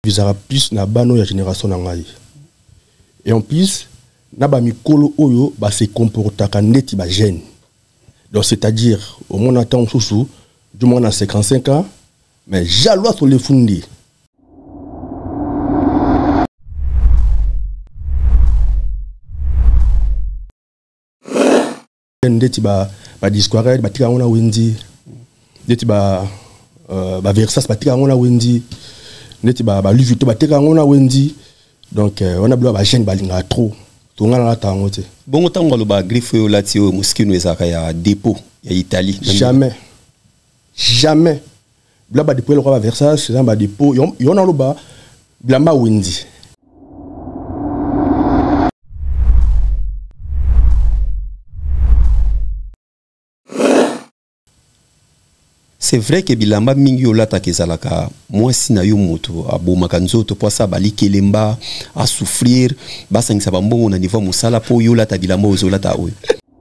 visera plus na bano ya génération na ngai. Et en plus na ba mikolo oyo ba se comportaka neti ba jeune. Donc c'est-à-dire au moins attend sous du moins à 55 ans mais jalois sur les fondés. Neti ba discourage ba tika ngona wendi. Neti ba Versas ba tika ngona wendi. Neti ba Louis Vuitton ba tika ngona wendi. Donc on a besoin ba jeune ba linga trop. Bon autant le ba griffe là tio muskino ezaka ya dépôt ya Italie. Jamais. Jamais. Bla ba dépôt le roi Versace, c'est ba dépôt. Yon a le ba blamba wendi. C'est vrai que bilamba mingi olata kezalaka moi si na yo moto abomaka nzoto po sa bali kelemba a souffrir basangisa bambongo na niveau musala po yo lata bilamba ozolata oyo.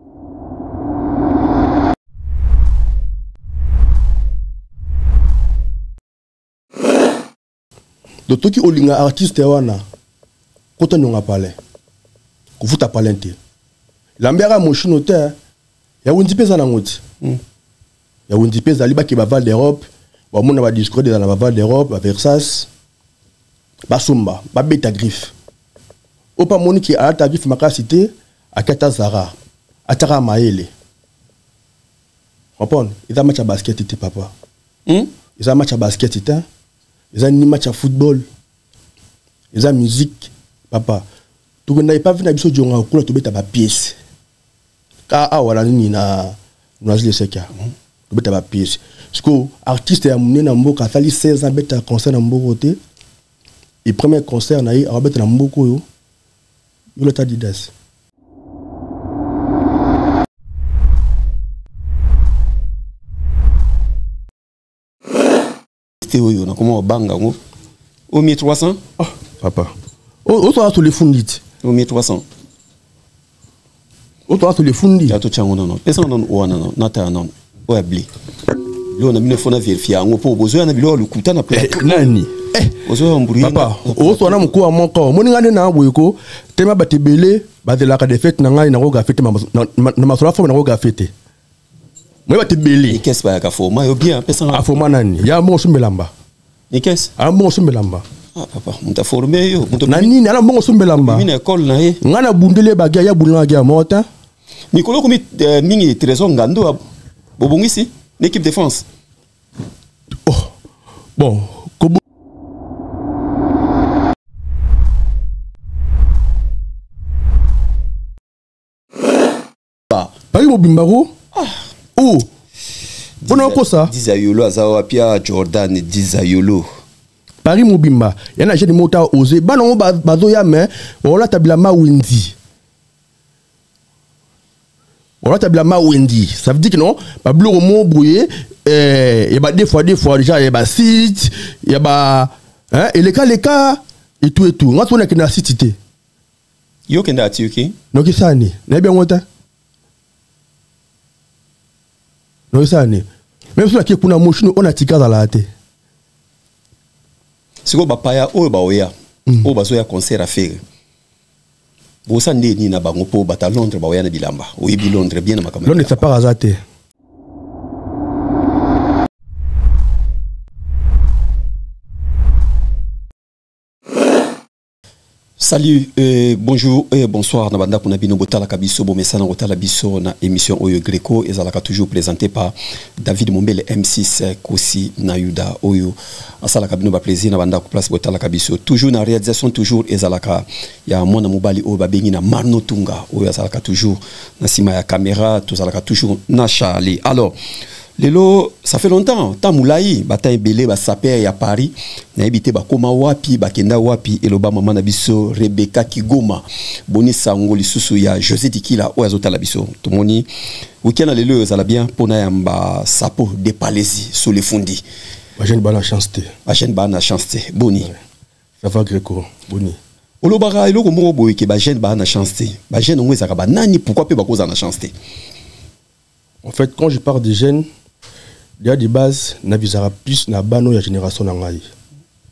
Dotoki olinga artiste wana kota nyonga pale kufuta palente lambera moshino te ya wundi pesa na ngoti. Ya wundi pesa liba ki ba Val d'Europe ba mona ba discours dans la Val d'Europe ba Versace ba Sumba ba beta griffe opa moni ki a ta griffe makasité a kata Zara atara maele comprendre ils a match à basket ité papa ils a match à basket ité ils a ni match à football ils a musique papa tu n'as pas vu na biso jonga ko to beta ba pièce ka awala ni na les seka beta ba pièce parce que artiste ya mune na mboka sali 16 ans beta concert na mboko te et premier concert na a beta na mboko yo le ta didas c'était oyo na comment banga ngo au 1300 papa o to ato le fundit au 1300 o to ato le fundit ya to chango non pesa non wana non nata non ouais blé lo na mine fona vérifier ngo po bozo na bilo lukuta na plaque nani ozo mburi papa o to na mko amoko moni ngane na boyeko tema batebele bazela ka defete na ngai na ko ga fete na masola fo na ko ga fete moi batebele et qu'est-ce pas ka forma yo bien pesa a forma nani ya mo sumbelamba et qu'est-ce a mo sumbelamba papa on t'a formé yo nani na mo sumbelamba mine école na ye ngana bundele bagia ya bulanga ya mota mikolo komi mingi trésor ngando bobongisi l'équipe défense. Oh, bon, Kobo. Paris Mobimbaro. Oh, bon on ça. Dizayolo azawa pia Jordan Dizayolo. Paris Mobimba. Yana jeune mota osé. Ba non bazo ya mais on la tablama Wendy. On a tabla ma Wendy. Ça veut dire que non, pas bleu au mot brouillé. Il y a des fois déjà il y a site, il y a hein et les cas et tout. On a tourné que na site. Yo kenda tiuki. Non que ça ni. Na bien wota. Non ça ni. Même si la qui kuna mochino on a tika dans la tête. Siko bapaya o ba oya. O bazo ya concert à faire. Bosa ndeni na bango po bata Londres ba oya na bilamba. Oyibi Londres bien na makamela. Londres ça pas azate. Salut, bonjour et bonsoir. Nabanda pour Nabino Botala Kabiso, Bomessana Botala Biso, na émission Oyo Greco, et Zalaka toujours présenté par David Mombele M6 Kosi Nayuda Oyo. Asala Kabino ba plaisir Nabanda pour place Botala Kabiso. Toujours na réalisation, toujours et Zalaka. Ya Mona Mobali Oyo Babengi na Marno Tunga. Oyo Zalaka toujours na Sima ya caméra, tout Zalaka toujours na Charlie. Alors, Lelo, ça fait longtemps, Tamoulaï, bataille belé, sapé à Paris, na habité bakoma wapi, bakenda wapi, et le bas maman nabiso, Rebecca Kigoma, Boni Sangoli Susu ya José Tikila, Oazota Labiso, Tomoni, week-end à lelo, ça l'a bien, Pona yamba sapo de Palaisie, sous les fondis. Ma jeune bana chanceté. Ma jeune bana chanceté, Boni. Ça va Greco, Boni. Olobara, elo komo boy ke ba jeune bana chanceté, ba jeune on ezaka ba nani, pourquoi pe bakoza na chanceté? En fait, quand je parle des jeunes, il y a des bases, n'avisera plus na bano ya génération nangai.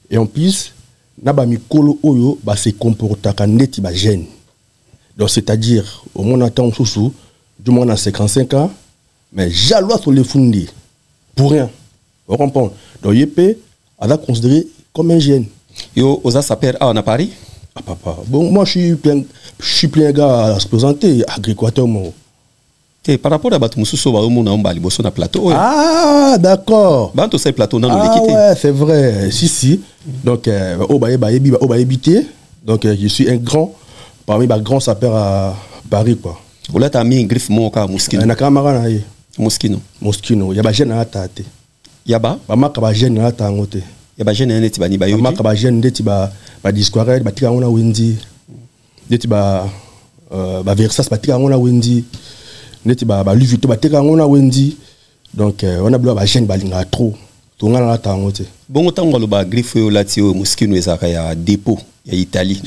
Et en plus, naba mikolo oyo ba se comporta kaneti ba jeune. Donc c'est-à-dire au moins attend sous du moins à 55 ans mais jalois sur les fondés pour rien. Vous comprenez? Donc yep a considéré comme un jeune. Yo osa saper à Paris? Ah papa. Bon moi je suis plein gars à se présenter agriculteur moi. Et par rapport à Batou Moussou ba mo na mbali bosso na plateau. Ah d'accord. Ba to sai plateau na ah, ouais, c'est vrai. Si. Donc habité. Donc je suis un grand parmi les grands sapeurs à Paris quoi. Ou là t'as mis une griffe mon ka Mouskino. Na kamara na ye. Mouskino. Ya ba jeune na tate. Yaba ba maka ba jeune na tangote. Ya ba jeune neti ba ni ba yo. Maka ba jeune ndeti ba discourage ba tika ngona wendi. Ndeti ba Versace ba tika ngona wendi. Ndeti ba Louis Vuitton ba tika ngona wendi. Donc on a ba jeune ba linga trop. To ngana na tangote. Bon tango lo ba griffe yo lati yo Mouskino ezaka ya dépôt ya Italie.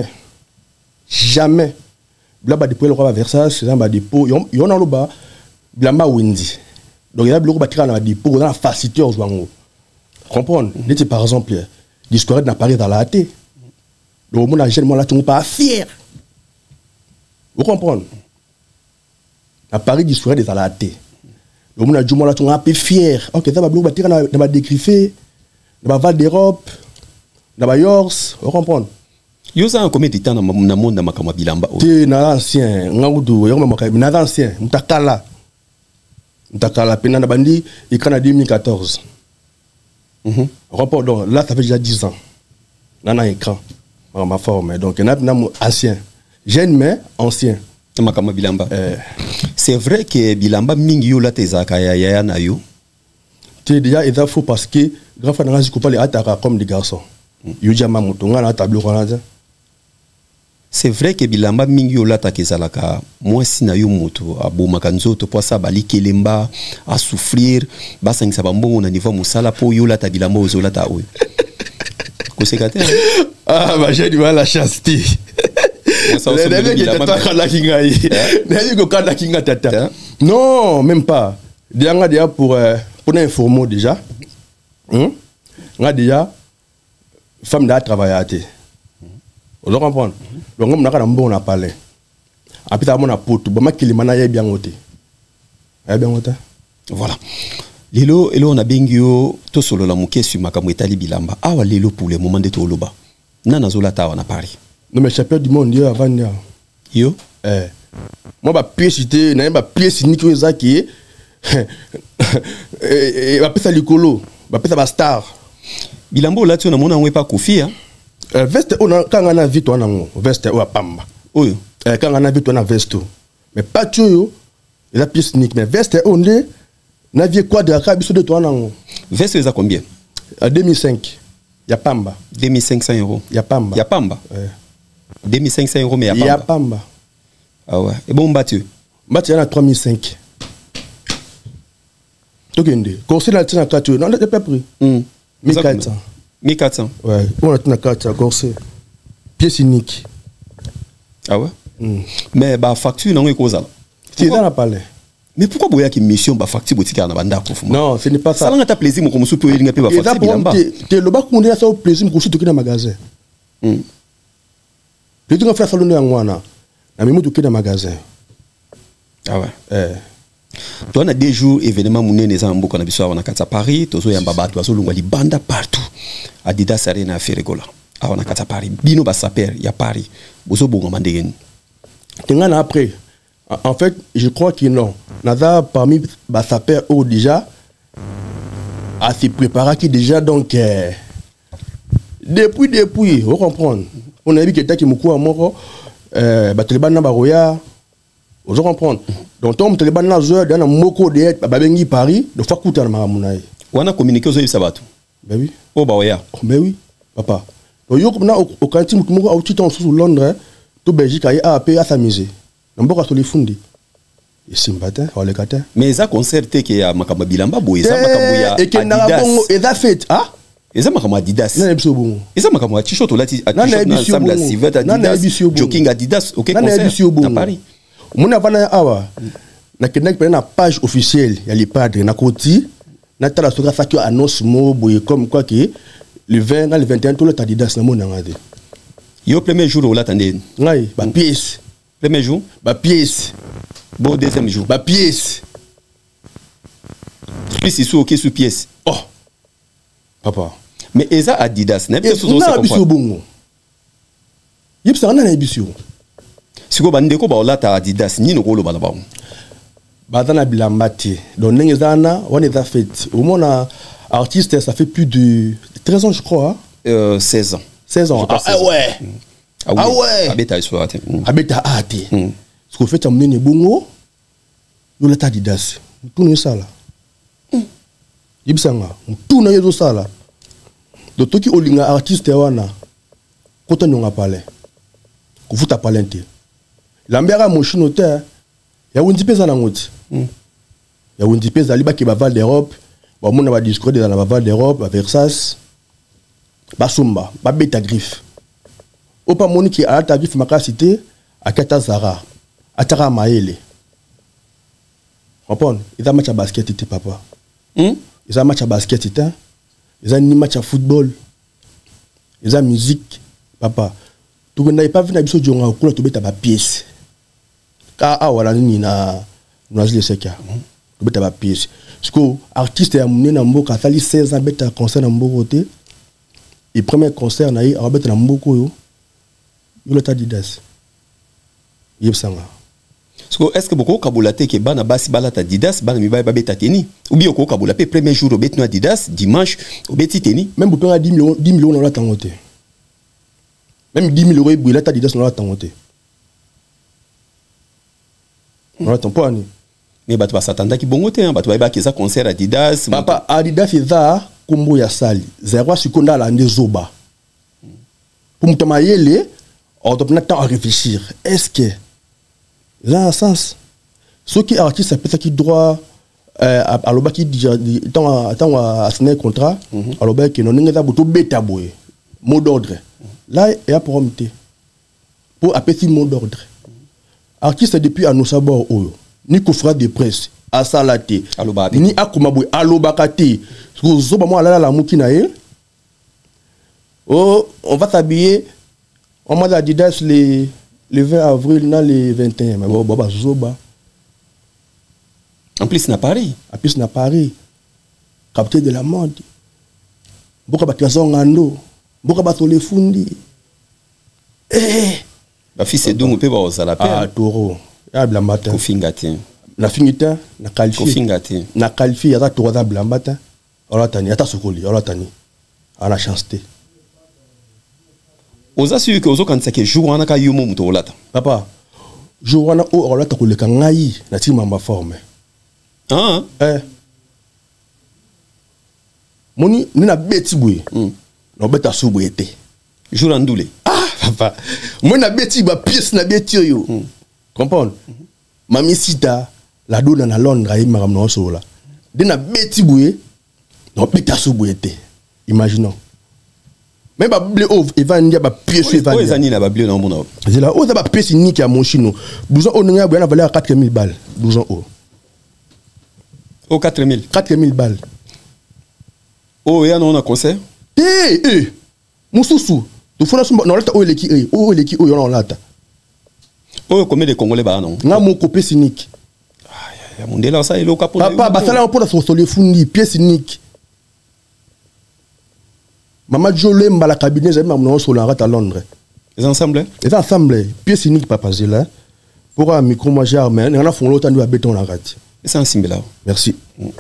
Jamais. Blaba dépôt le roi Versace, c'est un dépôt. Yon a le bas, blamba Wendy. Donc il y a le bâtiment dans le dépôt, on a la facilité aux gens. Comprendre? N'était par exemple, l'histoire n'a pas dans la tête. Donc mon agent, moi là, tu n'es pas fier. Vous comprenez? À Paris, l'histoire est dans la tête. Donc mon agent, moi là, tu n'es pas fier. Ok, ça va le bâtiment dans la décriffé, dans la Val d'Europe, dans la Yors. Vous comprenez? Yo ça combien de temps dans le monde de Makama Bilamba? Tu na ancien, ngaudu, yo makama na ancien, mutakala pena na bandi et en 2014. Rapport donc là ça fait déjà 10 ans. Nana écran ma forme donc na ancien, jeune mais ancien. Makama Bilamba. C'est vrai que Bilamba mingi yo la tezaka ya na yo. Tu déjà il faut parce que grand frère na ziko pas les attaquer comme des garçons. Yo jama mutonga na tableau Canada. C'est vrai que Bilamba mingi yo lata kezalaka moi si na yo moto abomaka nzoto po sa bali kelemba a souffrir basangisa bambongo na niveau musala po yo lata Bilamba ozolata oyo. Kosekate. Ah bah j'ai du mal à chasteté. Non, même pas. Déjà pour informer déjà. Déjà femme da travailler à té. Vous comprenez? Donc on a un bon parler. Après on a pote, bon kilimana ya bien ngote. Ya bien ngote. Voilà. Lelo on a bengio to solo la muke sur makambo etali Bilamba. Awa lelo pour le moment de toloba. Nana zolata on a Paris. Non mais champion du monde avant yo. Moi ba pièce cité, na ba pièce ni ko ezaki. Ba pesa likolo, ba pesa ba star. Bilamba là tu na mona on pas Kofi hein. Veste on a quand on a vu toi nango, veste o pamba. Oyo. Quand on a vu toi na veste. Mais pas tu yo, la pièce unique mais veste on est na vie quadra ka biso de toi nango. Veste est à combien? À 2005. Ya pamba. 2500 €. Ya pamba. Ya pamba. 2500 € mais ya pamba. Ya pamba. Ah ouais. Et bon battu. Battu na 3005. Tokende. Corset na tina 4. Non, j'ai pas pris. 1400. 1400. Ouais, on a tina 4 corset. Pièce unique. Ah ouais. Mais bah facture non cause là. Tu dans la palais. Mais pourquoi boya qui mission ba facture botika na banda ko fuma? Non, ce n'est pas ça. Ça nga ta plaisir mo comme soupe nga pe ba facture Bilamba. Te lo ba konde ça au plaisir ko soupe na magasin. Le tu nga faire salon ya ngwana. Na mimi tu na magasin. Ah ouais. Toi on a des jours événement munene za mboka na biso wana kata Paris, tozo yamba bato azolungwa libanda partout. Adidas Arena a fait rigola. Ah on a kata Paris. Bino ba saper ya Paris. Bozo bonga mandegen. Tengana après. En fait, je crois que non. Nada parmi bah ça perd au déjà à se préparer qui déjà donc depuis vous comprenez. On a vu que qui moko amoko bah teliban na baroya vous comprenez. Donc tom teliban na zo dans moko de ba bengi Paris de fois kuta na mamunai. Wana communiquer aux sabatu. Ben oui. Oh baroya. Ben oui, papa. Donc yo na au kanti moko au titan sous Londres to Belgique a appelé à s'amuser. Mboka sur les fondis. Et Simbata, on les kata. Mais ça concerté que ya makamba Bilamba boy ça makambo ya et que na bongo et ça fait ah et ça makambo Adidas. Na biso bongo. Et ça makambo t-shirt là ti ensemble la civette Adidas. Jogging Adidas OK concert à Paris. Mon avana awa na kenek na page officielle ya les padres na koti na tala soka ça que annonce mo boy comme quoi que Le 20, le 21, tout le temps Adidas na mon angade. Yo premier jour où l'attendez. Ngai, ba pièce. Premier jour, Ba pièce. bon deuxième jour. Ba pièce. Puis c'est sous sous pièce. Oh. Papa. Mais eza Adidas, n'est pas On a biso bongo. Yep ça na biso. Siko bandeko ba olata Adidas ni no kolo bala ba. Badana bilambati. Donc nengezana, on est fait. Au moins artiste ça fait plus de 13 ans je crois. 16 ans. 16 ans. Ah ouais. Ah ouais. Abeta iso ate. Abeta ate. Ce qu'on fait amener ne bongo. Yo la Adidas. Tout ne ça là. Yibsanga. Tout na yezo ça là. Donc toki olinga artiste wana. Kota nyonga pale. Kufuta palente. Lambera mon chinote. Ya wundi pesa na ngoti. Ya wundi pesa liba ki ba Val d'Europe. Ba mona ba discours dans la Val d'Europe, à Versailles. Ba Sumba, ba beta griffe. Opa moni ki alata griffe makasité à Kata Zara. Atara Maele. Comprendre? Ils ont match à basket était papa. Ils ont match à basket était. Ils ont ni match à football. Ils ont musique papa. Tu n'as pas vu na biso jonga okula to beta ba pièce. Ka wala ni na le seka. To beta ba pièce. Parce que artiste ya mune na mboka sali 16 ans beta concert na mboko te. Et premier concert na yi a beta na mboko yo. Yo la Adidas. Yebsanga. Est-ce que beaucoup kabulate ke bana basi balata Adidas bana mi ba beta teni ou bien ko kabulate premier jour au betno Adidas dimanche au beti teni même pour 10 millions dans la tangote. Même 10 000 € il a Adidas dans la tangote. On attend pas ni. Mais batu ba satanda ki bongo te batu ba ki za concert Adidas papa Adidas eza kombo ya sali zero seconde la ndezoba. Pour mutama yele on doit temps à réfléchir. Est-ce que là un sens ceux qui artistes ça peut ça qui droit à l'oba qui attend à signer contrat à l'oba qui non ngeza buto beta boy mot d'ordre là et à prompter pour appeler mot d'ordre artiste depuis à nos sabords oyo ni confrère de presse à salate ni akuma boy aloba kate zo ba moi la muki na ye oh on va s'habiller on m'a Adidas le 20 avril, na le 21. Mais bon, bah, zoba. En plus, na Paris. En plus, na Paris. Capteur de la mode. Boka ba kiason ngando. Boka ba tole fundi. Ba fils donc peut ba osala pe. Ah, toro. Ya blambata. Ko fingate. Na fingita, na qualifié. Ko fingate. Na qualifié ya toro za blambata. Ora tani, ata sokoli, ora tani. Ana chance te. Oza suyu ke ozo kanisa ke jour wana ka yumo muto olata. Papa, jour wana o olata koleka ngai na ti mamba forme. Ah. Moni ni na beti boye. Na beta su boye te. Jour andoule. Ah papa. Moi na beti ba pièce na beti yo. Comprendre? Mami sita la dona na Londres ay maram no so la. De na beti boye. Na beta su boye te. Imaginons. Mais ba blé o evandia ba pièce evandia. O ezani na ba blé na mona. C'est là o za ba pièce ni ki a mon chino. Blouson o nga boya na valeur 4000 balles. Blouson o. O 4000. 4000 balles. O ya non na concert? Mususu. Tu fona so na lata o eleki o yo na lata. O combien de Congolais ba non? Nga mon copé cynique. Ah ya mondela ça elo kapo. Papa ba sala on pour so fundi pièce cynique. Maman Jolé mbala cabinet j'ai même non sur la rate à Londres. Les ensembles? Les ensembles pièce unique papa là. Pour un micro moi j'ai mais on a fond l'autre nous à béton la rate. C'est un simbela. Merci.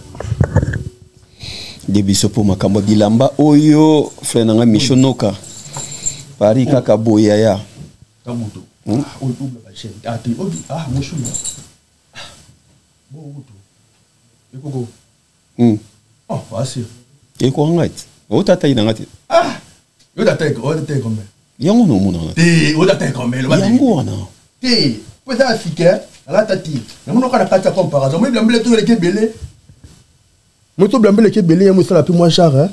Debiso pour makambo bilamba oyo frère nanga Mishonoka. Paris kaka boya ya. Kabuto. On double la chaîne. Ah mon chou. Bon auto. Ekoko. Oh, vas-y. Eko ngait. O tata ina ngati. Ah! Yo tata combien? Yango no mona. O tata combien? Yango wana. Peut africain, la tati. Na mono kana kata comme par exemple, moi blambele to le kebele. Moi to blambele kebele, moi ça la plus moins cher hein.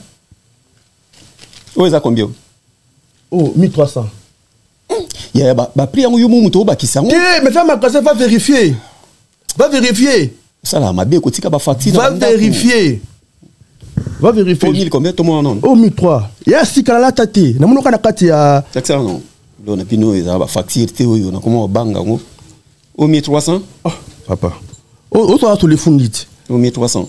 O eza combien? Oh, 1300. Ya ba prix yango yo muto ba kisango. Mais ça ma casse va vérifier. Va vérifier. Ça la mabe ko tika ba facture. Va vérifier. Va vérifier. Au 1000 combien tout le monde non? Au 1003. Il y a 6 canala tati. Na monoka na kati ya. C'est ça non. Là on a pino ils ont facture théo on a comment banga ngo. Au 1300? Oh, papa. Au toi tous les fundit. Au 1300.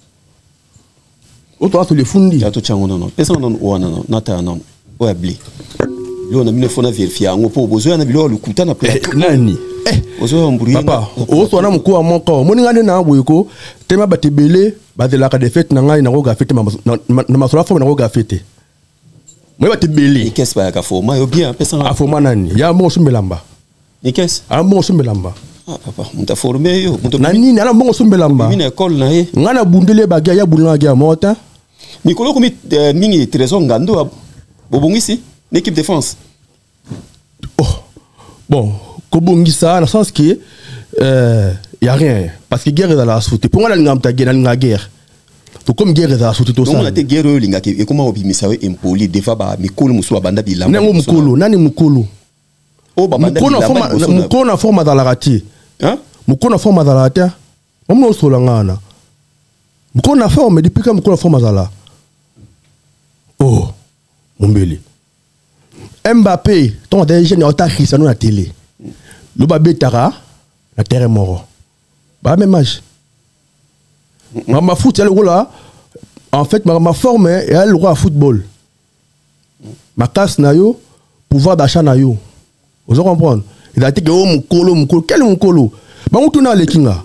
Au toi tous les fundit. Ya to chango non. Pesa non o non. Nata non. O abli. Là on a mis fona vérifier ngo po besoin na bilo lukuta na plateau. Nani? Papa, au toi na mko a monko. Moni ngane na ngweko. Tema batebele bazelaka de fête na ngai na ko ga fête na masola forme na ko ga fête. Moi batebele. Ni qu'est-ce pas ka forma yo bien pesa a forma nani? Ya mo sumbelamba. Ni qu'est-ce? A mo sumbelamba. Ah papa, on t'a formé yo. Nani na mo sumbelamba. Mine école na ye. Ngana bundele bagia ya bulanga ya mota. Nicolas komi mingi trésor ngando bobongisi l'équipe défense. Oh. Bon, kobongisa dans le sens que y a rien parce que guerre est dans la soute. Pour moi la ngamta guerre na guerre. To comme guerre est dans la soute to ça. On a te guerre linga ke e comment obimisa we impoli defa ba mikolo musu banda bilamba. Nango mukolo, nani mukolo? Oh ba banda bilamba. Mukolo na forme dans la rati. Hein? Mukolo na forme dans la rati. Omo so langana. Mukolo na forme depuis quand mukolo na forme dans la. Oh, Mombele. Mbappé, ton déjà na ota Cristiano na télé. Le babé tara na terre mort. Ba même âge. Ma foot elle là en fait ma forme elle roi football. Ma casse na yo, pouvoir d'achat na yo. Vous comprenez? Il a dit que oh mukolo quel mukolo? Ba on tourne les kinga.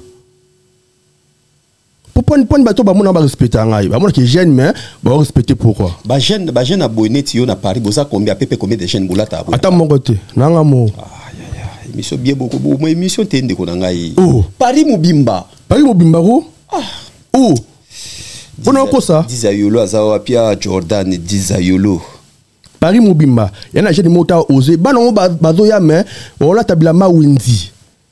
Pour point bateau ba mon ba respecter ngai. Ba mon qui jeune mais ba respecter pourquoi? Ba jeune abonné tio na Paris boza combien pepe combien de jeunes bolata abonné. Attends mon côté. Nanga mo. Émission bien beaucoup mo émission tende ko ngai. Oh, Paris Mobimba ko? Ah. Oh. Bona ko ça? Dizayolo azawa pia Jordan Dizayolo. Paris Mobimba. Yana jeune mota osé. Ba non bazo ya mais on la tabla ma Wendy.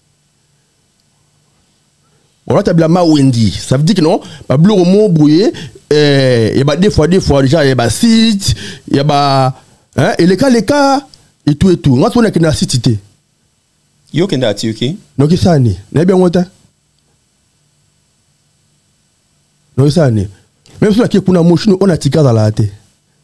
On a tabla ma Wendy. Ça veut dire que non, ba bleu au mot brouillé et bah des fois déjà et bah site, et bah hein et les cas et tout. On a tourné que na cité. Yo kenda atiuki? Non que ça ni. Na bien wota. Non ça ni. Même si la kuna mochino on a tika dans la tête.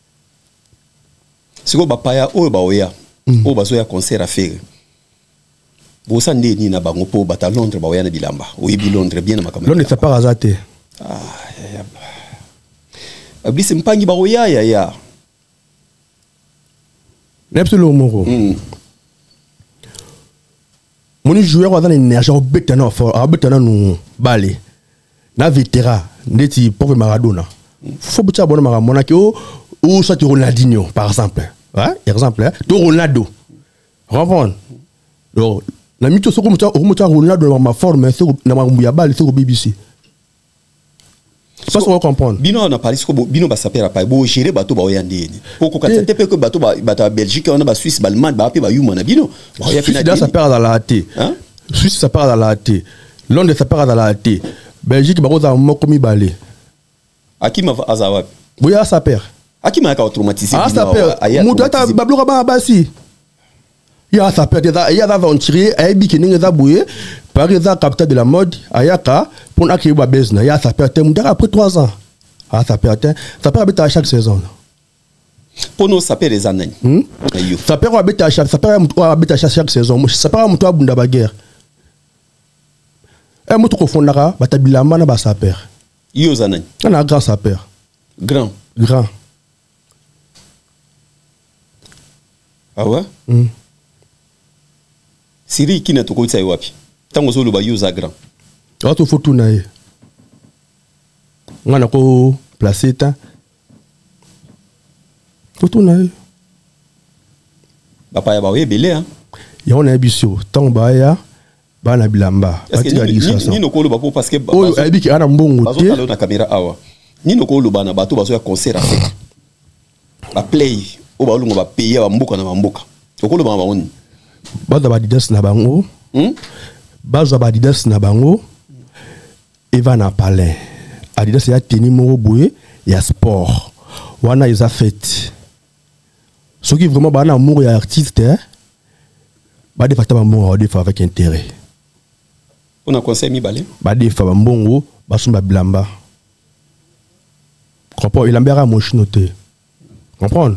Siko ba paya o ba oya. O ba zo ya concert à faire. Bosa ndeni na bango po bata Londres ba oya na bilamba. Oyebi Londres bien na makamela. Londres ça part azate. Ah ya. Abisi mpangi ba oya ya. Absolument moro. Mon joueur a dans l'énergie au bétana fort, à bétana nous balé. Na vétéran, ndeti pauvre Maradona. Faut boucher bon Maradona qui ou soit Ronaldinho par exemple. Hein? Exemple, to Ronaldo. Comprendre. Donc la mito so comme Ronaldo dans ma forme, c'est na ma balle, c'est au BBC. Pas qu'on comprendre. Bino na Paris ko bino ba sapera pa bo gérer bateau ba oyandeni. Poko katsete pe ko bateau ba Belgique on ba Suisse ba Allemagne ba pe ba yuma na bino. Ya final ça perd dans la thé. Hein? Suisse ça perd dans la thé. Londres ça perd dans la thé. Belgique ba ko za mo komi balé. Akima azawa. Boya ça perd. Akima ka traumatisé. Ah ça perd. Mutata bablo ba basi. Ya ça perd il y a va en tirer ay bi keninga za boué. Par exemple, capteur de la mode, Ayaka, pour acquérir ma business, ça perd après 3 ans. Ah, ça perd à chaque saison. Pour nous, ça perd les années. Ça perd à chaque saison. Ça perd à toi, Bunda Baguerre. Un mot au fond, là, Batabila Mana, ça perd. Yo, années. On a grand, ça perd. Grand. Ah ouais? Siri, qui n'a pas de wapi? Tango solo ba yuza grand. Auto photo na ye. Ngana ko placer ta. Photo na ye. Papa ya ba we belé hein. Ya on a biso, tango ba ya ba na bilamba. Ni no ko lo ba parce que oh abi ki ana mbongo te. Bazo na caméra awa. Ni no ko lo ba na bato bazo ya concert à faire. Ba play o ba lungo ba payer ba mboka na mboka. Ko lo ba ba on. Ba da ba didas na bango. Bazo Adidas na bango Eva na palais Adidas ya tenir moro boye ya sport wana ils a fait ce qui vraiment ba na amour ya artiste ba de fata ba mbongo de fa avec intérêt on a conseil mi balé ba de fa ba mbongo ba sumba bilamba comprends il ambera mon chinoté comprendre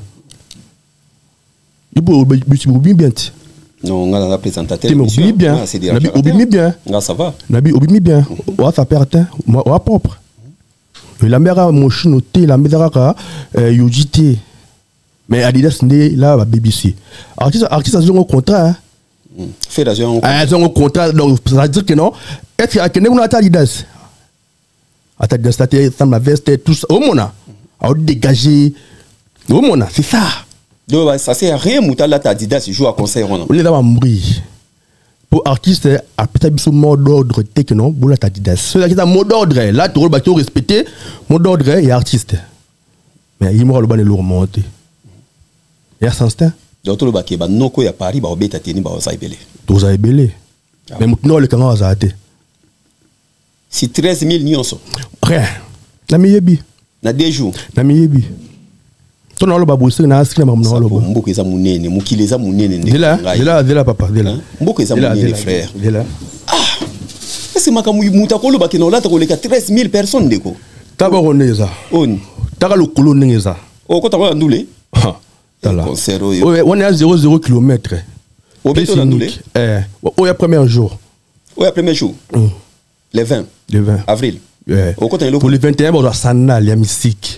il peut bien non on a la présentateur il bien nabi obimi bien ça va nabi obimi bien on ça perdre on propre il ambera mon chinoté il ambera yojité mais Adidas n'est là à BBC artiste a un contrat fédération un contrat donc ça veut dire que non est-ce que on a Adidas Adidas ça ma veste tout ça au mona à dégager au mona c'est ça donc ça c'est rien Moutala Adidas joue à concert on est dans mourir pour artiste à peut-être ce mot d'ordre techno pour la Adidas c'est là mot d'ordre là tu dois respecter mot d'ordre et artiste mais il m'aura le ban de remonter il y a sans instinct donc tout le baquet ba noko ya Paris ba obeta teni ba osaibele tous aibele mais maintenant le canard a été si 13 000 nyonso rien na miyebi na 2 jours na miyebi to na lo ba bosse na askri ma mna lo ba mboko eza munene mukile eza munene de la papa de la mboko eza munene frère de la c'est makamu muta ko lo ba kino lata ko leka 13 000 personnes ndeko taba roneza on taka lo kolo neza o ko ta ndule Tala. On est à 0,0 km. Au béton d'Andoulé. Au premier jour. Au premier jour. Les 20. Le 20 avril. Au côté pour le 21, on doit s'en aller à musique.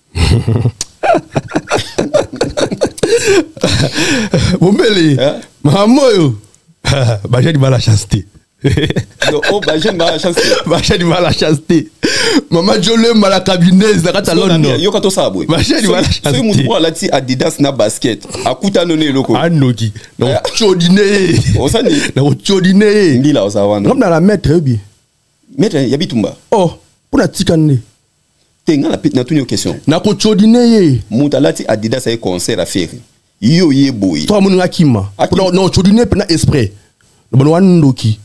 Mon bel, maman yo. Bah j'ai du mal à chasteté. Oh bah j'ai mal à chasteté. Bah j'ai du mal à chasteté. Maman Jolé mal à cabinet, ça rate à Londres. Yo kato ça boy. Bah j'ai du mal à chasteté. C'est mon droit là ti Adidas na basket. Akuta noné loko. Anoki. Donc chodine. On ça ni. Donc chodine. Ndi la osawana. Comme dans la maître bi. Maître yabitumba. Oh, pour la tikane. Tenga la petite na tuni question. Na ko chodine. Mutalati Adidas ay concert à faire. Yo ye boy. Toi mon ngakima. Non chodine na esprit. Bon wandoki.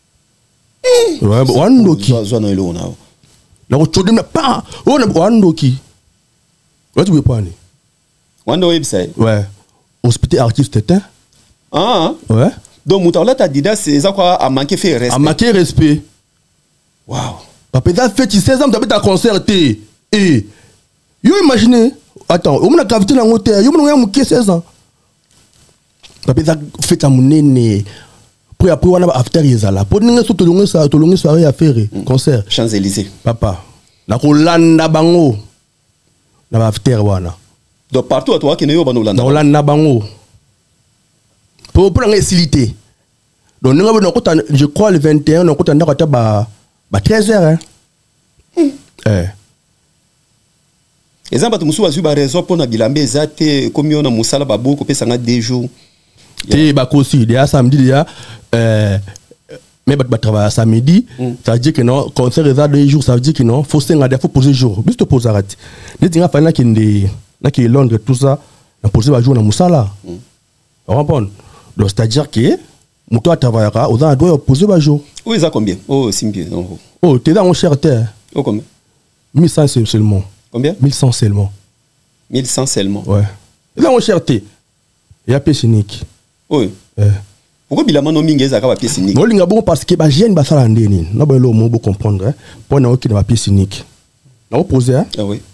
Wandoki. Zo na ilo na. Na ko chodine pas. Oh na wandoki. Tu veux pas ni. Wando website. Ouais. Hospital artiste était. Ah. Ouais. Donc Mutalati Adidas c'est ça quoi a manqué fait respect. A manqué respect. Wow. Papa ça fait 16 ans tu as concerté. Et yo imaginez attends, on a gravité dans hôtel, yo on a 16 ans. Papa ça fait à munene. Pour après on a after yezala. Pour ninga so tolonga soirée à faire concert Champs-Élysées. Papa. Na ko landa bango. Na after wana. Donc partout à toi qui ne yo banolanda. Na landa bango. Pour la facilité. Donc nous avons je crois le 21 on a ndaka ba 13h hein. Et ça va te musu azu ba raison pour na bilambe ezate comme on a musala ba boko pesa nga 2 jours. Té ba kosi déjà samedi déjà mais ba travailler samedi ça veut dire que non concert est à 2 jours ça veut dire que non faut senga faut poser jour juste poser arrête. Les dinga fa na ki Londres tout ça na poser ba jour na musala. On comprend. Donc c'est à dire que muto travaillera aux a doit poser ba jour. Oui ça combien? Oh simple non. Oh t'es dans mon cher terre. Oh combien? 1100 seulement. Combien? 1100 seulement. 1100 seulement. Ouais. Là on cherté. Il y a pièce unique. Oui. Pourquoi bilama no mingi ezaka ba pièce unique? Bon linga bon parce que ba jeune ba sala ndeni. Na ba lo mo bo comprendre hein. Pour na oki na ba pièce unique. Na opposé hein? Ah oui.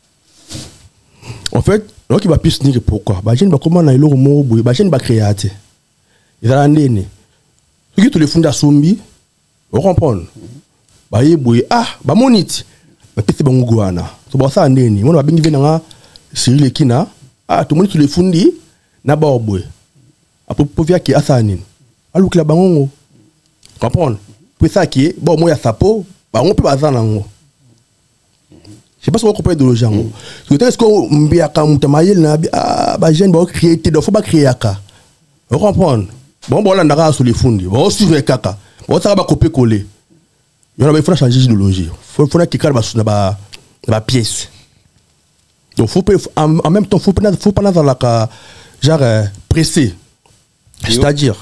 En fait, na oki ba pièce unique pourquoi? Ba jeune ba comment na ilo mo bo ba jeune ba créaté. Il a ndeni. Ce qui tous les fonds sombi. On comprend. Ba yeboy ah ba monite. Ba pese bango gwana. So ba sa ndeni. Mo ba bingi venanga Cyril Ekina. Ah tout le monde tous les fundi na ba oboy. Après pour via qui asanin. Alu kila bango. Comprendre. Pour ça qui bon moi ya sapo, ba on peut bazana ngo. Je sais pas si vous comprenez de le genre. Est-ce que mbia ka mutamayel na ba jeune ba créer de faut pas créer aka. Vous comprenez? Bon là ndaka sur les fundi. Bon suivre kaka. Bon ça va copier coller. Il y faut changer d'idéologie. Faut que quelqu'un ba pièce. Donc en même temps faut pas dans la genre pressé. C'est-à-dire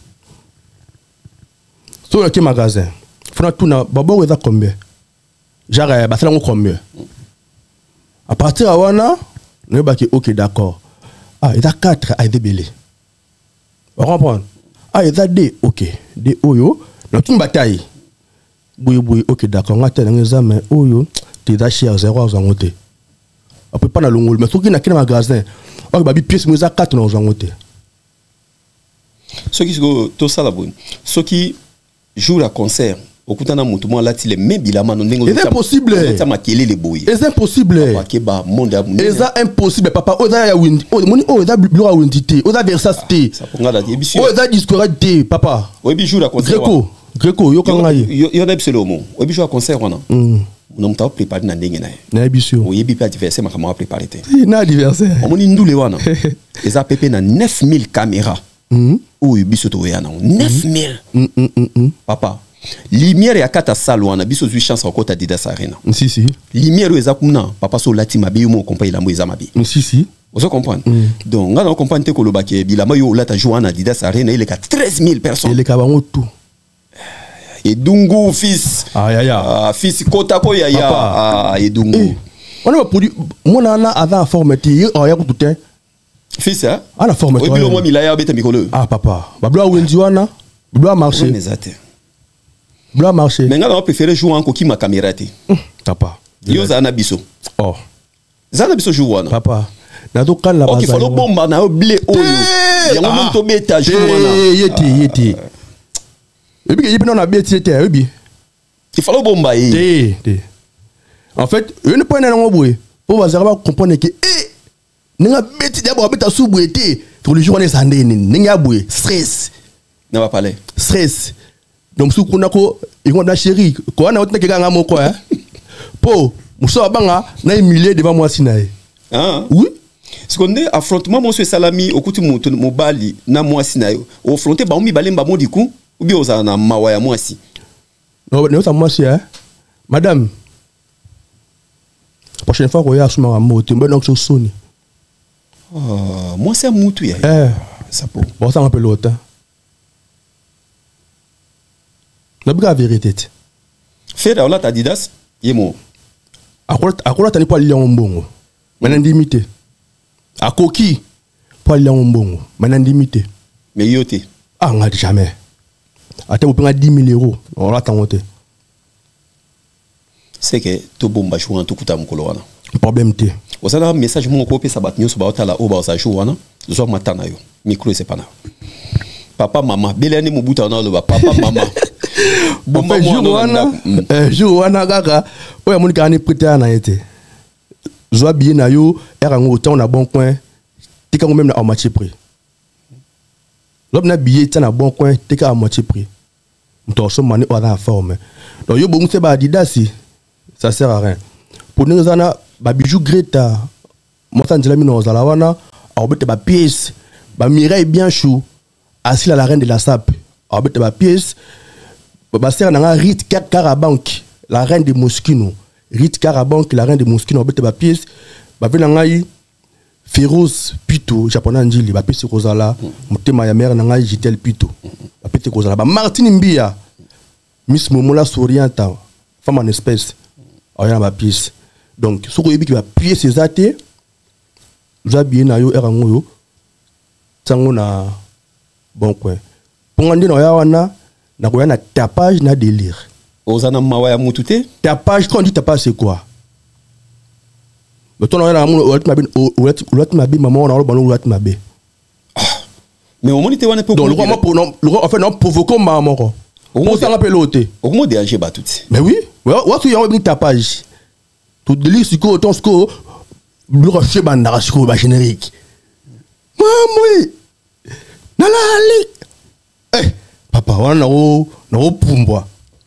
sur le magasin. Faut tout na babo eza combien? Genre ba sala combien? À partir de wana, nous ba OK d'accord. Ah, il y a 4 à débélé. Vous comprenez? Ah, il y a D, OK. D oyo, dans une bataille. Oui, OK, d'accord. On a tel examen, oyo, t'es cher 0 à zangote. après pas na longol mais soki na kina magasin on ba bi pièce mo za 4 na ozangote soki to sala bon soki jour à concert okutana mutu mo lati le mebilama no ndenge c'est impossible ça makele le boy c'est impossible bakeba monde c'est impossible papa oza ya windi moni oza bureau ya windi oza versacité ça ponga la débisio oza discorate papa obi jour à concert Greco yo kanga yo na biselo mo obi jour à concert wana on a préparé na ndenge na bisio oyebi pa adversaire makama préparé te na adversaire omoni ndule wana eza pepe na 9000 caméras oyo biso to yana 9000 papa lumière ya kata salle wana biso zui chance encore Adidas Arena si lumière eza kumna papa so lati mabe yo mo compagnie la mo eza mabe si vous comprenez donc ngana comprendre te ko lobake bilama yo lata jouer na Adidas Arena il est 13000 personnes il est kabango tout et Dungu fils fils kota ko ya Edungu on a produit mon ana avant formaté ya ko tout fils hein ana formaté oui bilo mo milaya beta mikolo papa bablo wenzi wana bablo marché blanc marché mais on préféré jouer en coquille ma caméra papa yo zana biso zana biso jouer wana papa na to kan la base ok falo bomba na blé oyo ya mo to beta jouer wana yeti et puis il peut na beti yeti ebi il falo bomba en fait une point na ngobwe pour bazara comprendre que ninga beti d'abord beta souboueté pour le jour on est sandene ninga boué stress na va parler stress donc sous qu'on a ko ils vont la chérie quoi na otna kanga moko hein po muso banga na humilié devant moi sinae oui ce qu'on dit affrontement monsieur salami okuti mutu mobali na moi sinae au affronter ba mi balemba mo diku ou bien oza na mawa ya moi si non ça moi si hein madame prochaine fois qu'on y a sous ma moto ben donc soni moi c'est mutu ya ça pour bon ça m'appelle l'autre la vérité fait là ta Adidas yemo akola tani pas lion mbongo manandimité akoki pas lion mbongo manandimité mais yoté on a jamais ate vous prendre 10 000 euros on l'attend monter c'est que to bomba chouan to kuta mukolo wana problème té osala message mon ko pesa bat nyonso ba otala o ba sa chouana zo matana yo micro c'est pas na papa maman belani mubuta na lo ba papa maman bomba jour wana kaka oya monika ani prêter na été zo bien na yo erango autant na bon coin tika même na moitié prix l'homme na billet na bon coin tika à moitié prix on so mani on a forme donc yo bon c'est ba Adidas ça sert à rien pour nous ana ba bijou Greta moi ça ndila mino za la wana a obete ba pièce ba Mireille bien chou assis à la reine de la sape a obete ba pièce ba sert na Rit Karabank la reine de Moschino Rit Karabank la reine de Moschino obete ba pièce ba vela ngai Féroce Pito japonais njili ba pièce kozala mutema ya mère na ngai Jitel Pito ba pièce kozala ba Martine Mbia Miss Momola Sourianta femme en espèce a ba pièce donc ce que yebi ba pièce ezate za bien na yo erango yo tango na bon coin pongandi na ya wana na koya na tapage na délire ozana mawa ya mutute tapage quand on dit tapage c'est quoi le ton na mu olat mabe maman na lo olat mabe mais au monité wana peut donc le roi en fait non provoquer maman ko on s'en rappelle l'autre au moins déranger ba tout mais oui what you have tapage tout délire c'est quoi ton score le rocher bandara score ba générique mamui nala ali papa wana na pumbwa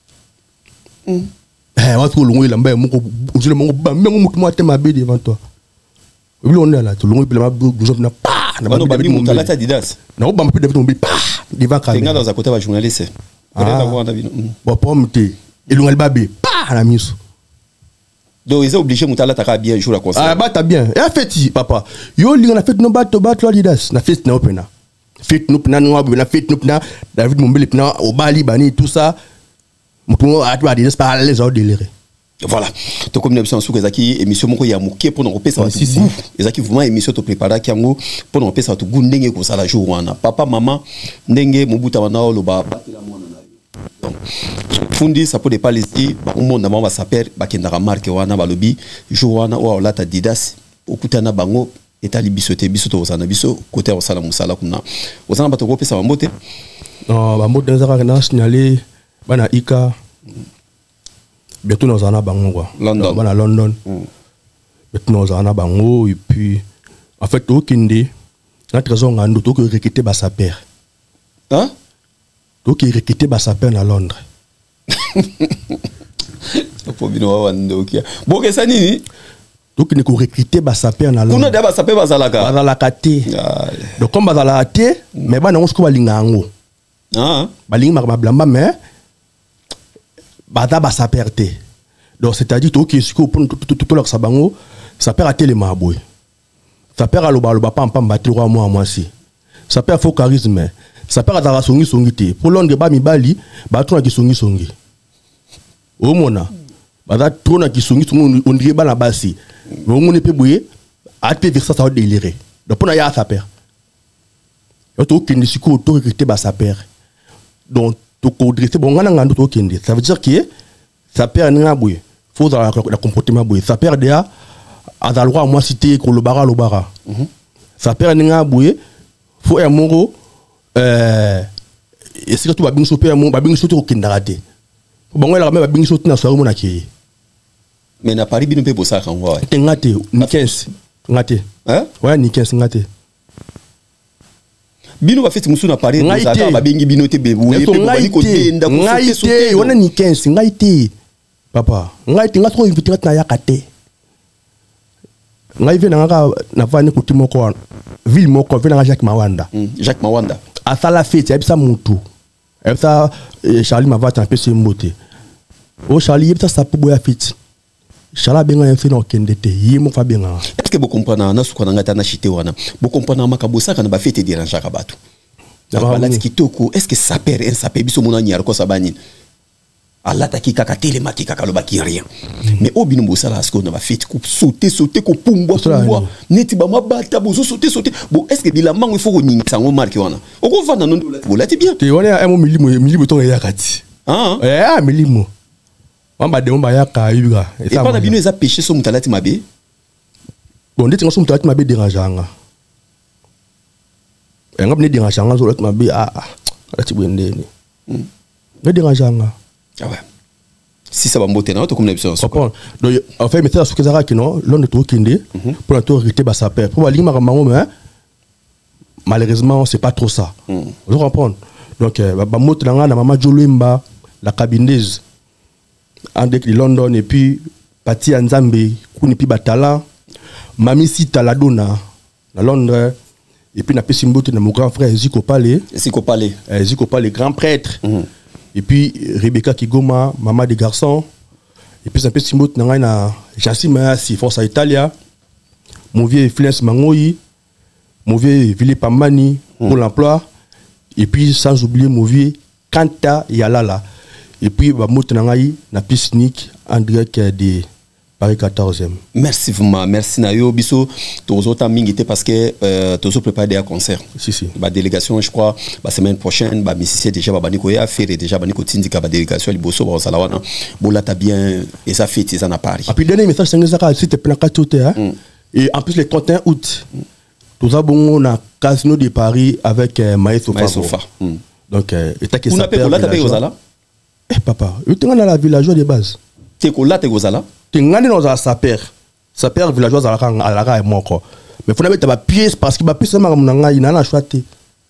watu longo ilamba ya moko ujile mongo ba mengo mutu mwate mabe devant toi oui on est là tout longo ilamba blouson na pa na ba mutu la Adidas na ba mpe devant mbi pa devant caméra tenga dans à côté ba journaliste bon pomme te ilongo albabe pa na miso donc ils ont obligé mutala taka bien jour à concert bah t'as bien et en fait papa yo linga na fait no bato Adidas na fait na opena fait nous pena na fait nous pena David Mombele pena au Bali bani tout ça mutu atwa Adidas par les autres délirés voilà to comme n'importe sous ezaki émission moko ya moké pour nous repesa si ezaki vraiment émission to préparer kiango pour nous repesa to gundenge ko sala jour wana papa maman ndenge mobuta wana loba batela mwana na donc fundi ça peut pas laisser au monde va s'appeler bakendara marque wana balobi jour wana o la Adidas okutana bango etali bisote bisoto osana biso côté osala musala kuna osana bato ko pesa bambote non bambote nzaka na signaler bana ika bientôt nous en a bango quoi London bana London bientôt nous en a bango et puis en fait okinde na trésor ngando to que recruter ba sa père hein to que recruter ba sa père na Londres pour bino wando kia boke sanini donc il ne ko recruter ba sa père na Londres kuna da ba sa père bazalaka te donc comme bazalaka te mais bana ngo sko balinga ngo ah balinga ma blamba mais bata ba sa père te donc c'est-à-dire to que ce ko tout leur sabango sa père a té les maboy sa père a lo ba pam battre moi si sa père faut charisme sa père a songi te pour Londres ba mi bali ba tuna ki songi o mona ba tuna ki songi on dirait ba na basi on ne peut bouiller à te verser ça délirer donc pour na ya sa père to kindi siko to recruter ba sa père donc to ko dresser bon ngana ngando to kindi ça veut dire que sa père n'a bouiller faut dans la comportement bouiller sa père déjà a le droit à moi citer ko le bara sa père n'a bouiller faut un moro et c'est que tu vas bien choper un mot ba bien choper au kindarate bon là même ba bien choper na soirée mon aki mais na Paris bino pe bossa kan wa te ngate ni 15 ngate hein ouais ni 15 ngate bino ba feti musu na Paris bossa ba bengi bino te be oui pe ba ni ko tenda ko ngate wana ni 15 ngate papa ngate ngato inviter na yakate ngai vena ngaka na vani kuti moko ville moko vena Jacques Mawanda a sala fête ebisa mutu ebisa Charlie Mavata un peu sembote o Charlie ebisa sapu boya fête Charles benga yemfe na okendete yimo fa benga est-ce que vous comprenez na suko na ngata na chité wana vous comprenez makabosa kana ba fête déranger ka batu la kitoko est-ce que ça perd un sapé biso mona nyar ko sabani Allah ta ki kaka tele maki kaka lo baki rien mais obino bosala asko na ba fête ko sauter ko pumbwa neti ba mabata bozo sauter bon est-ce que bilamango il faut ko nyingisa ngo marque wana oko vanda non la ti bien te wana amo milimo to yakati ah milimo Mamba de mba yaka yuga et pas na bino eza péché so mutalati mabe bon ndeti ngaso mutalati mabe dérangeanga ngam ne dérangeanga so lati mabe lati bwendeni ne dérangeanga ah ouais si ça va monter na to comme l'option donc en fait mettre ce que ça qui non l'on de to kinde pour la autorité ba sa père pour lima mango mais malheureusement c'est pas trop ça vous comprenez donc ba moto na maman Jolemba la cabineuse Andek de London et puis Pati Nzambe kuni pi batala Mami Sita la dona na Londres et puis na pesimbote na mon grand frère Ziko Palé grand prêtre et puis Rebecca Kigoma maman des garçons et puis na pesimbote na Jassima si force à Italia mon vieux Flens Mangoyi mon vieux Ville Pamani pour l'emploi et puis sans oublier mon vieux Kanta Yalala. Et puis, bah, motenangai na pisnik en direct de Paris 14e. Merci vraiment, merci Nayo biso tozo tamingité parce que tozo préparer des concerts. Si. Ba délégation je crois la semaine prochaine ba musicien déjà ba baniko ya faire déjà baniko tindika ba délégation liboso ba salawana bola ta bien et ça fait ça na Paris. Et puis dernier message c'est ça c'était plein katote hein. Et en plus le 31 août toza bongo na casino de Paris avec Maïsofa. Donc état que ça perd. On appelle bola ta eh papa, tu es dans la villageoise de base. Tu es là, tu es là. Tu es dans sa père villageoise à la et moi. Mais il faut mettre ma pièce parce que ma pièce, il n'a pas choisi.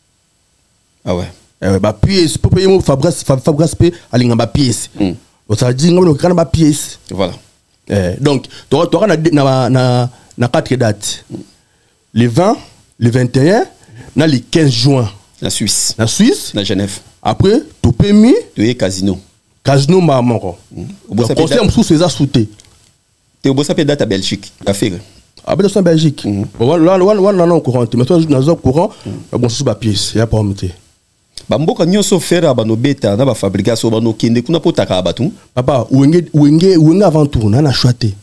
Ah ouais. Ma pièce, pour payer mon Fabrice P, il a ma pièce. Donc ça dit, il a ma pièce. Voilà. Donc, tu auras na 4 dates. Le 20, le 21, le 15 juin. La Suisse. La Genève. Après, tu peux mis. Tu es casino. Casino, maman. Le conseil sous ces assoutés. Tu es au Bossa date à Belgique. À faire. Ah, ben, c'est en Belgique. Là, on est courant. Mais toi, dans un courant, bon, c'est ma pièce. Il n'y a pas de Bamboka nyonso faire abano beta na ba fabrication bano kende kuna potaka abatu. Papa, ouenge avant tout, na choité.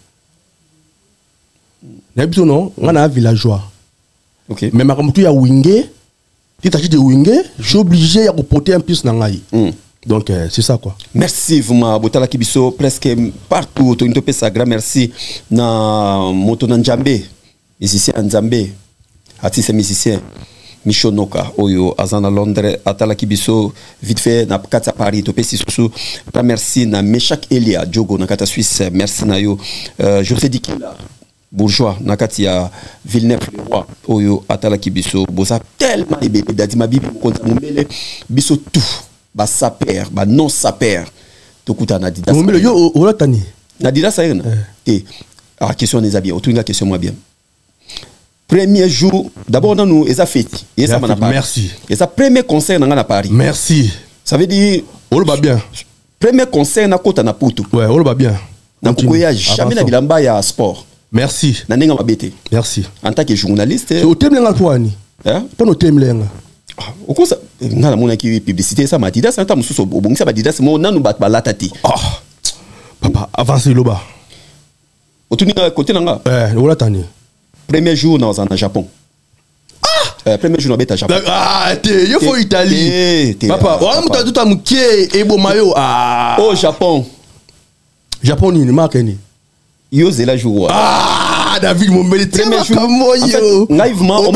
Na biso non, on a un villageois. OK. Mais ma comme tu ya ouenge. Si tu achètes des wingés, je suis obligé de porter un plus dans l'aïe. Donc, c'est ça quoi. Merci, Vuma. Botala Kibiso, presque partout. Tu as merci. Na Motonanjambe. musicien Nzambe artiste musicien Michonoka oyo azana Londres atala kibiso vite fait na kata Paris to pesi susu pa merci na Meshak Elia Diogo na kata Suisse merci na yo José Dikila bourgeois na kati ya Villeneuve-le-Roi oyo atala kibiso boza tellement ebele dadi mabibi konta mumbele biso tout ba saper ba non saper to kuta na Adidas mumbele yo olatani na Adidas ayena te question des habits autour une question moi bien. Premier jour, d'abord dans nous, ils ont fait. Merci. Et ça premier concert dans Paris. Merci. Ça veut dire. On va bien. Premier concert na kota na Putu. Ouais, on va bien. Na Pukoya jamais na bilamba ya sport. Merci. Na nenga mabete. Merci. En tant que journaliste. C'est au thème lenga toani. Hein? Pas no thème lenga. Au quoi ça na mona ki publicité ça Adidas ça tamu suso obongisa ba Adidas mo nanu bat balatati. Papa, avancez loba. Otuni na côté nanga. On l'attendait. Premier jour dans le Japon. Premier jour dans le Japon. Il faut Italie. Papa, on a tout à mouquer et bon maillot. Au Japon. Japon ni marque ni. Yo c'est la jour. David mon bel premier jour. Naïvement, on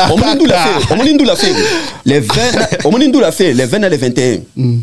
m'a la fait. Les 20, on m'a la fait les 20 et les 21.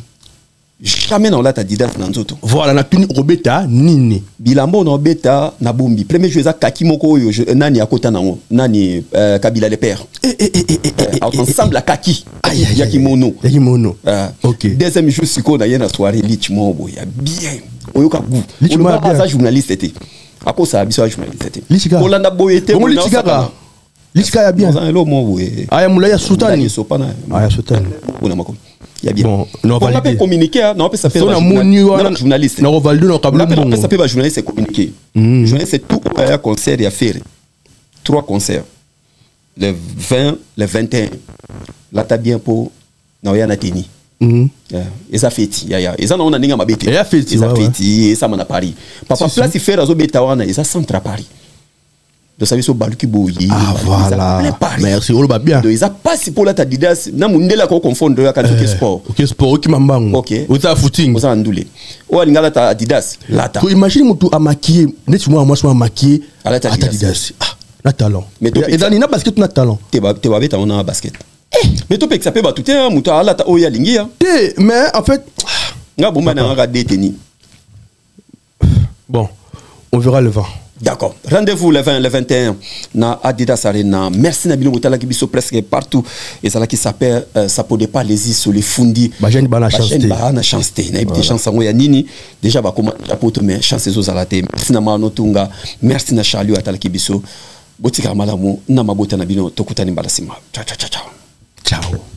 Jamais dans la Adidas dans zoto. Voilà na tuni obeta nini. Bilambo na obeta na bombi. Premier jeu za kakimoko yo nani akota nango. Nani Kabila le père. Ensemble la kaki. Yakimono. Yakimono. OK. Deuxième jour siko na yena soirée lichmo boya bien. Oyoka goût. Lichmo ba journaliste était. Ako ça biso journaliste était. Lichika. Olanda boyete. Lichika. Lichika ya bien. Elo mo boye. Aya mulaya sultani. Aya sultani. Ona mako. Il y a bien. Bon, on va communiquer, non, ça fait journaliste. On ça fait journaliste communiquer. Journaliste c'est tout un concert et à faire. 3 concerts. Le 20, le 21. Là t'as bien pour non y a natini. Et ça fait et ça on a ninga mabete. Et ça fait et ça m'en a Paris. Papa place il fait razo betawana et ça centre à Paris. De savoir ce baluki boyi. Voilà. Merci. On va bien. Donc ils a pas si pour la Adidas. Na mundela ko confondre avec le sport. OK sport qui mambango. OK. Oza footing. Oza ndule. O alingala ta Adidas. Lata. Tu imagines mutu a maquiller, net moi so maquiller à Adidas. Na talent. Et dans na basket na talent. Te ba beta on a basket. Mais to pe ça peut ba tout un mutu ala ta o ya lingi ya. Mais en fait nga bomba na nga détenu. Bon, on verra le vent. D'accord. Rendez-vous le 20, le 21 na Adidas Arena. Merci Nabino Motala qui biso presque partout. Et ça là qui s'appelle ça peut pas les sur les fundi. Ba jeune ba na chance. Ba na chance té. Na ibité chance ngo ya nini. Déjà ba comment apoto mais chance zo zalate. Merci na Mano Tunga. Merci na Charlie Atala qui biso. Botika malamu na mabota na bino tokutani balasima. Ciao ciao ciao. Ciao.